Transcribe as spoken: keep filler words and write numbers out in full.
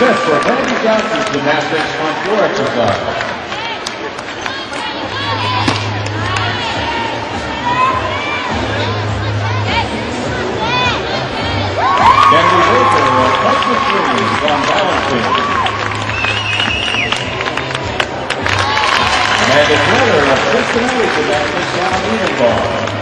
Smith for Randy Johnson's Gymnastics on floor exercise. Kennedy Baker of Texas Springs on balancing. Amanda Taylor of Cincinnati Gymnastics on uniform.